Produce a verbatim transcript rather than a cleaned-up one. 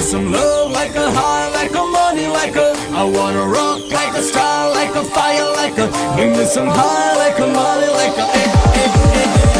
some love, like a high, like a money, like a I wanna rock like a star, like a fire, like a give me some high, like a money, like a eh, eh, eh, eh.